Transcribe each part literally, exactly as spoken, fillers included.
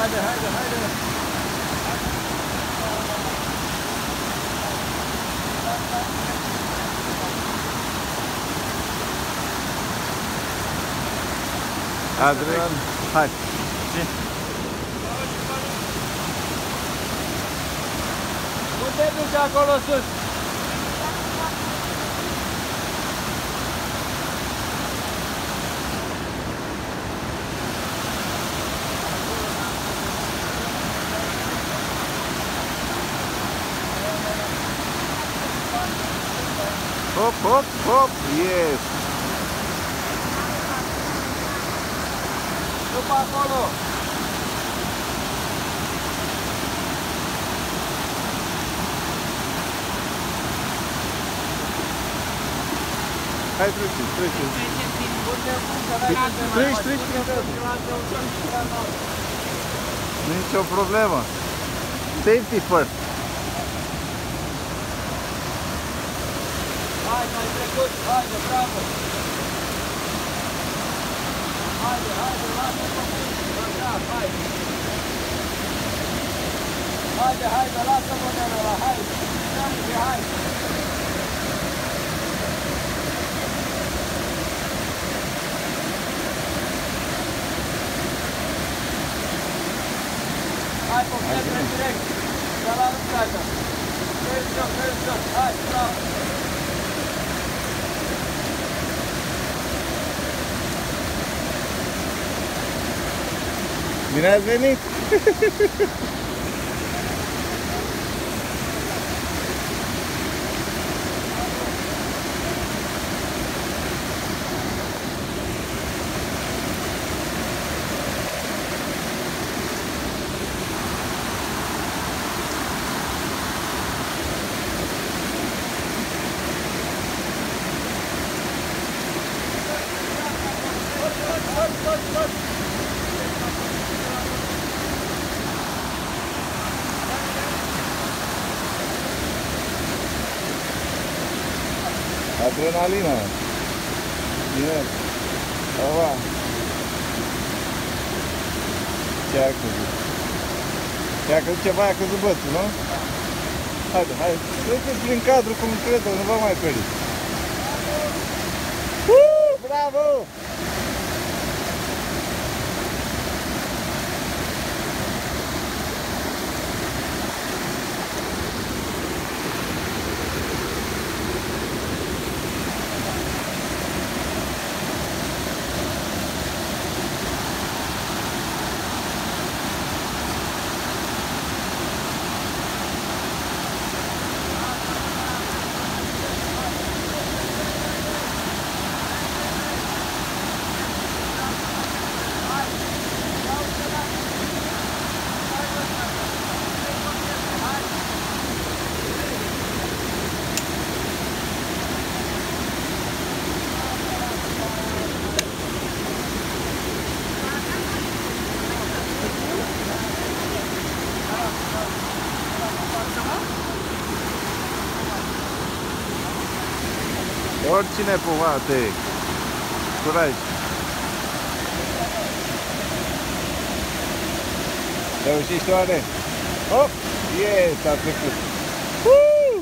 haide, haide, haide! Adrian, hai! Nu te duci acolo sus! Hop, hop, hop, yes! După acolo! Hai, treci, treci! Treci, treci prin cadru! Nici o problemă! Safety first! Hai, mai trecut, haide, bravo! Haide, haide, lasă-mă! Așa, hai! Haide, haide, lasă modelul ăla, hai! Hai, hai! Hai, concentră direct! Ca la lucrarea! Crezi jos, crezi jos, hai, bravo! Bine ați venit! Adrenalina! Bine! Ova! Ce a căzut? Ce a căzut ceva, a căzut bățul, nu? Haide, hai! Treceți prin cadru cum credeți, nu vă mai periți! Uh, bravo! Oricine poate! Curaj! Reușești oare? Hop! Yes! A trecut! Uh!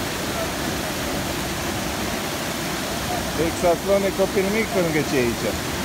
Exatlon e copil mic pe lângă ce e aici.